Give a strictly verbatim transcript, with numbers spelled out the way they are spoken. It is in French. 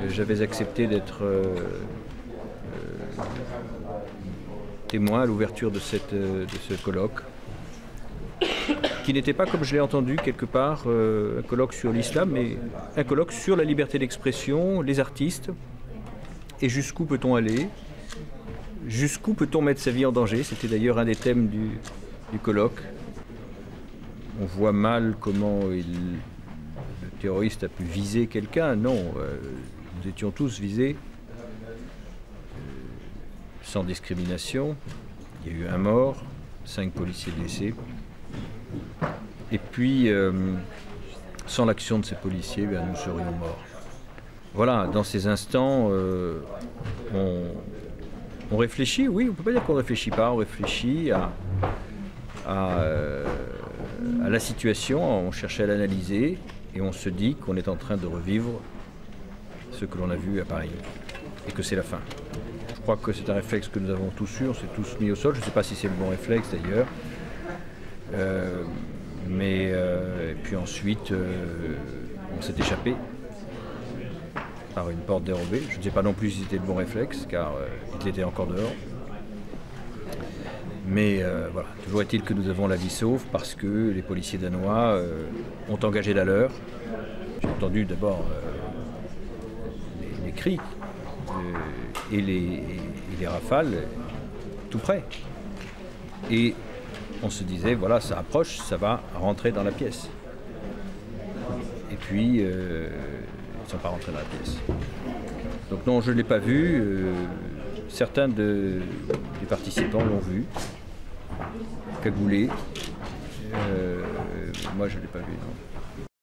j'avais accepté d'être euh, euh, témoin à l'ouverture de, cette, de ce colloque, qui n'était pas, comme je l'ai entendu quelque part, euh, un colloque sur l'islam, mais un colloque sur la liberté d'expression, les artistes, et jusqu'où peut-on aller, jusqu'où peut-on mettre sa vie en danger. C'était d'ailleurs un des thèmes du, du colloque. On voit mal comment il, le terroriste a pu viser quelqu'un. Non, euh, nous étions tous visés, euh, sans discrimination. Il y a eu un mort, cinq policiers blessés. Et puis, euh, sans l'action de ces policiers, bien, nous serions morts. Voilà, dans ces instants, euh, on, on réfléchit, oui, on ne peut pas dire qu'on ne réfléchit pas, on réfléchit à, à, euh, à la situation, on cherche à l'analyser et on se dit qu'on est en train de revivre ce que l'on a vu à Paris et que c'est la fin. Je crois que c'est un réflexe que nous avons tous eu, on s'est tous mis au sol, je ne sais pas si c'est le bon réflexe d'ailleurs. Euh, mais euh, et puis ensuite, euh, on s'est échappé par une porte dérobée. Je ne sais pas non plus si c'était le bon réflexe, car euh, il était encore dehors. Mais euh, voilà, toujours est-il que nous avons la vie sauve parce que les policiers danois euh, ont engagé la leur. J'ai entendu d'abord euh, les, les cris euh, et, les, et, et les rafales tout près. Et on se disait, voilà, ça approche, ça va rentrer dans la pièce. Et puis, euh, ils ne sont pas rentrés dans la pièce. Donc non, je ne l'ai pas vu. Euh, certains de, des participants l'ont vu, cagoulé. Euh, moi, je ne l'ai pas vu, non.